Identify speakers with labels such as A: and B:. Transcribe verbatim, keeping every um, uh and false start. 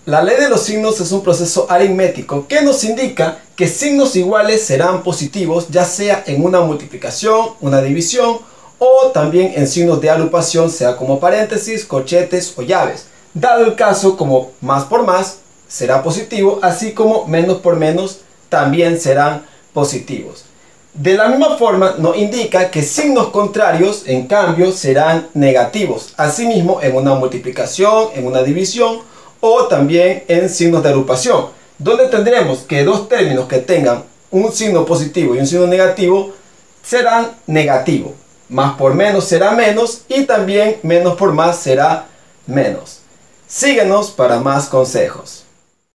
A: La ley de los signos es un proceso aritmético que nos indica que signos iguales serán positivos, ya sea en una multiplicación, una división o también en signos de agrupación, sea como paréntesis, corchetes o llaves. Dado el caso, como más por más será positivo, así como menos por menos también serán positivos. De la misma forma nos indica que signos contrarios en cambio serán negativos, asimismo en una multiplicación, en una división o también en signos de agrupación, donde tendremos que dos términos que tengan un signo positivo y un signo negativo serán negativos. Más por menos será menos y también menos por más será menos. Síguenos para más consejos.